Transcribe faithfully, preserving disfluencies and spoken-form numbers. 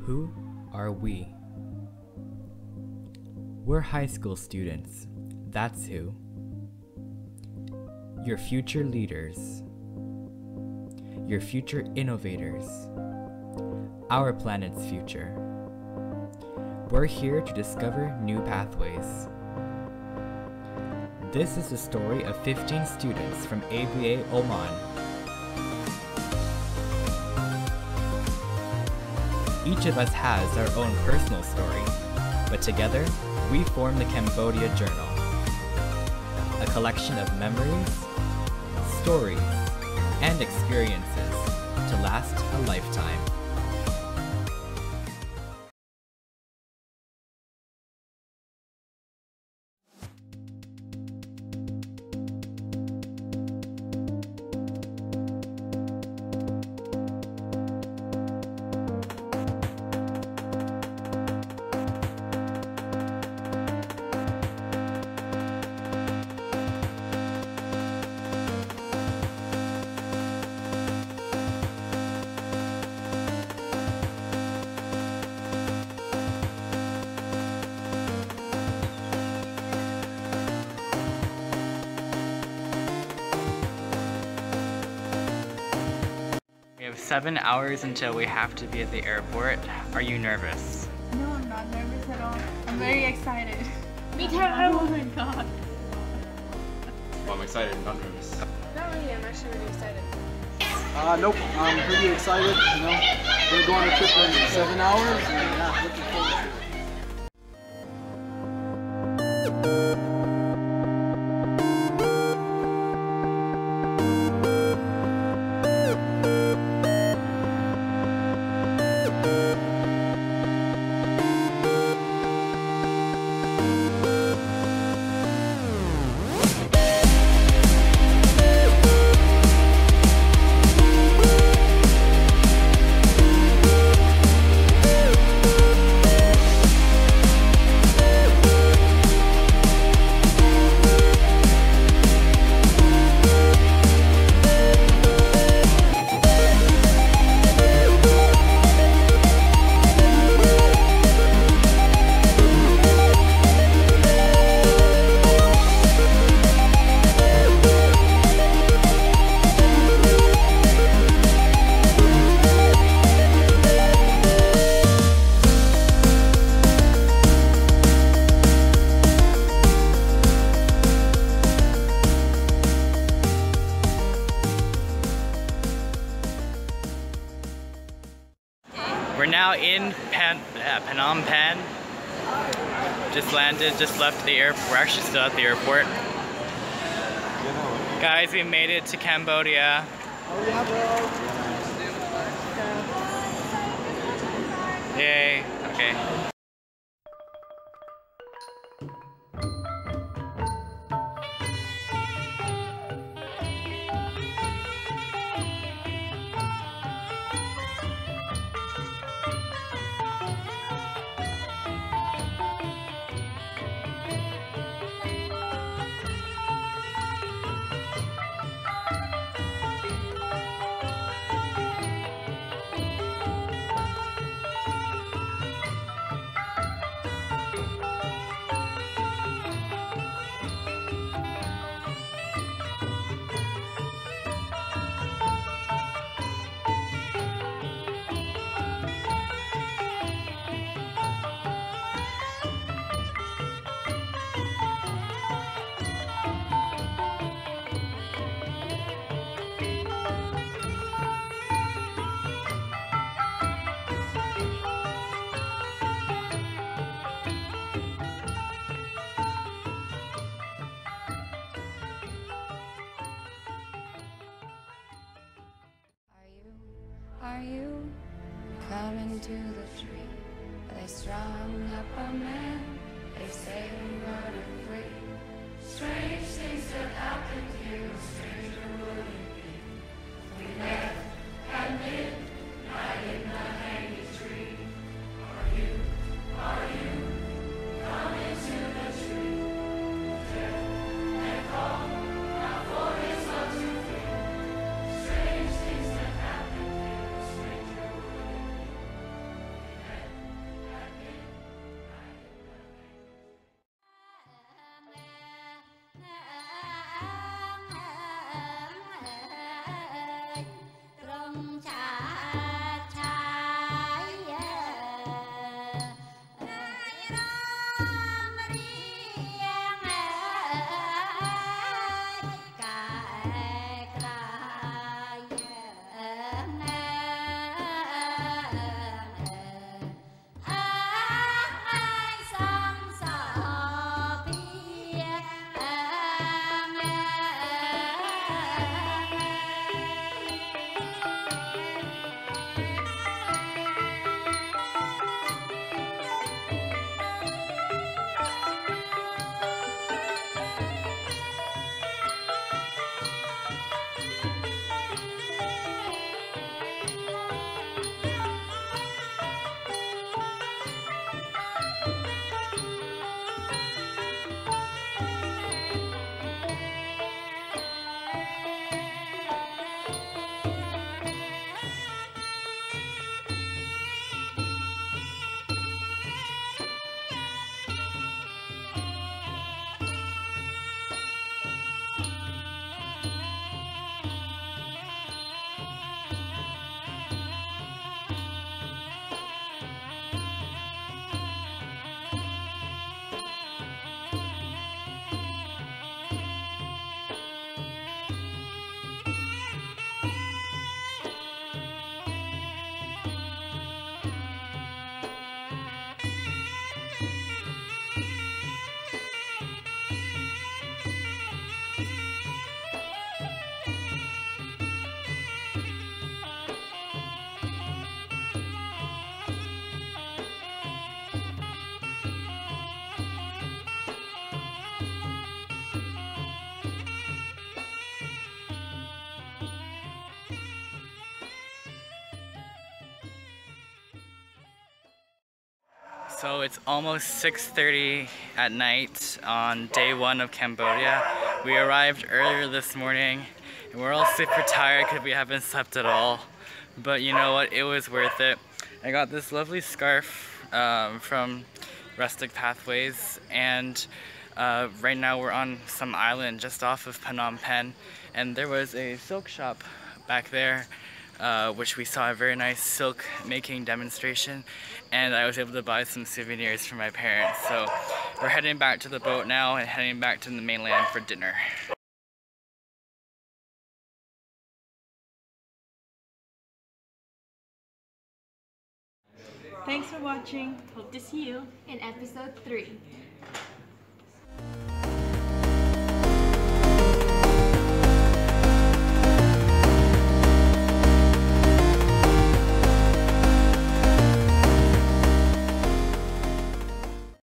Who are we? We're high school students, that's who. Your future leaders. Your future innovators. Our planet's future. We're here to discover new pathways. This is the story of fifteen students from A B A Oman. Each of us has our own personal story, but together, we form the Cambodia Journal, a collection of memories, stories, and experiences to last a lifetime. We have seven hours until we have to be at the airport. Are you nervous? No, I'm not nervous at all. I'm very excited. Me too! Oh my god. Well, I'm excited, not nervous. Not really, I'm actually really excited. Uh, nope, I'm pretty excited, you know. We're going on a trip in seven hours, and yeah, looking forward to it. We're now in Pan uh, Phnom Penh. Just landed, just left the airport. We're actually still at the airport. Guys, we made it to Cambodia. Oh yeah, bro. Yay. Okay. Are you coming to the tree? They strung up a man, they say I'm running free. Strange things that happened here, stranger would it be? We left at midnight in the hanging tree. Are you, are you coming to the tree? Death and call, now for his love to feel. Strange things that happened here, stranger would it be? So it's almost six thirty at night on day one of Cambodia. We arrived earlier this morning and we're all super tired because we haven't slept at all. But you know what, it was worth it. I got this lovely scarf um, from Rustic Pathways, and uh, right now we're on some island just off of Phnom Penh, and there was a silk shop back there uh, which we saw a very nice silk making demonstration, and I was able to buy some souvenirs for my parents. So we're heading back to the boat now and heading back to the mainland for dinner. Thanks for watching. Hope to see you In episode three.